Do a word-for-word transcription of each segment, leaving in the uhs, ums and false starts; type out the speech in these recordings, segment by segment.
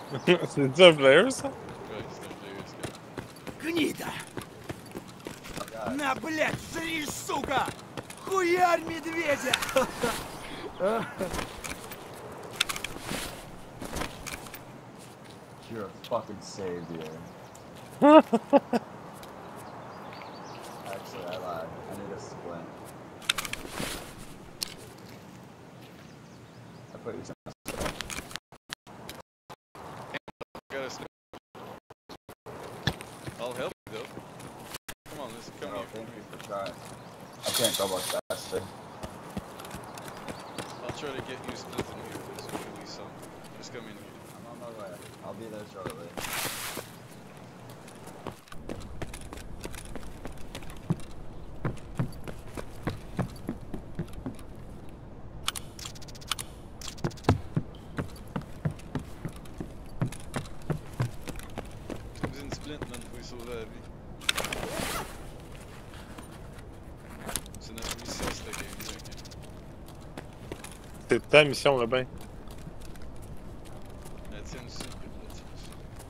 C'est un player, ça? Ouais, c'est un player, ce gars. Гнида! На, блядь, жри, сука! Хуярь медведя! You're a fucking savior. Actually, I lied. I need a splint. I put you some. Got a splint. I'll help you though. Come on, let's come No, here. thank you for trying. I can't go much faster. I'll try to get you a split in here. There's usually some. Just come in here. I'm on my way. I'll be there shortly. Comes in splint, man. Får vi sauver la vie. C'est notre mission, cette game. C'est ta mission, là, ben. La tienne aussi, la tienne aussi.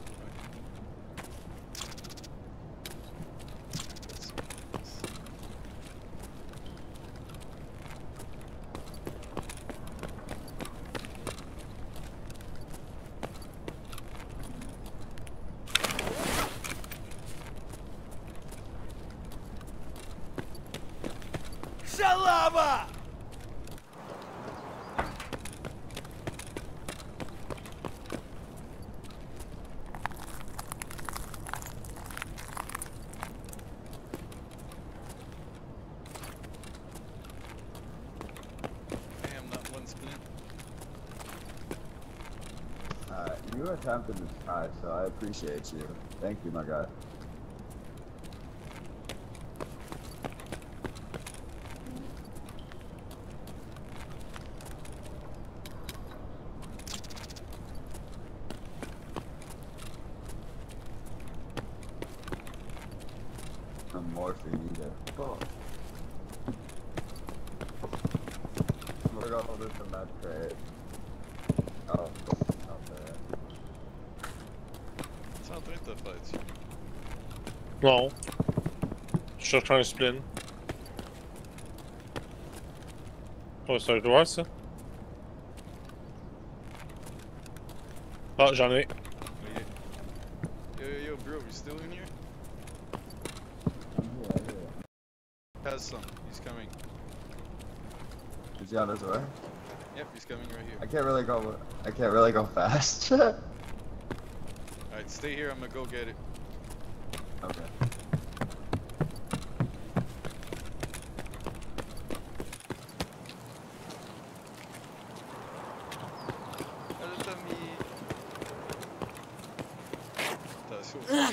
Шалава! Damn, not one splint. Uh, you attempted to try, so I appreciate you. Thank you, my guy. Some morphine either. Fuck. We're gonna hold this in that crate. Oh, not there. C'est en train de te faire dessus. Non. Je cherche un splin. Oh, c'est un joueur, ça? Ah, j'en ai. Okay. Yo, yo, yo, bro, you still in here? Yeah, yeah. Has some. He's coming. Is he on his way? Yep, he's coming right here. I can't really go. I can't really go fast. Alright, stay here. I'm gonna go get it. Okay. Hello, Tommy. Attention, man.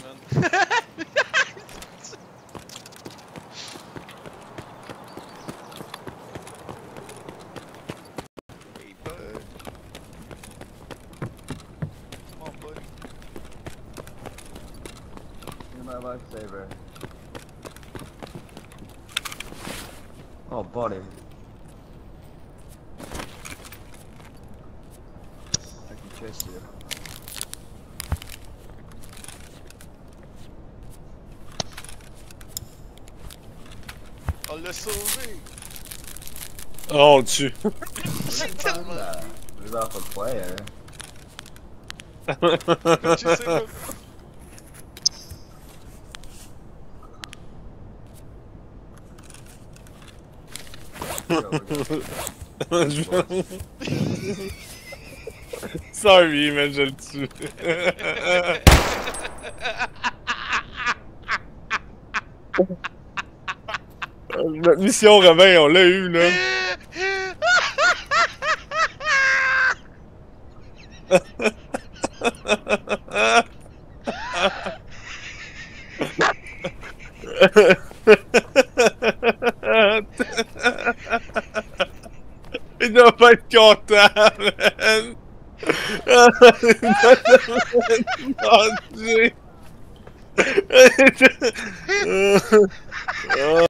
Hey, bud. Come on, buddy. You're my lifesaver. Oh, buddy. I can kiss you. On l'a sauvé! Oh, on le tue. J'ai tellement... That. He's off a player. Quand tu sais pas... Sorry, man, je le tue. Notre mission, Robin, on l'a eu, là. Il doit pas être content, man. Il doit être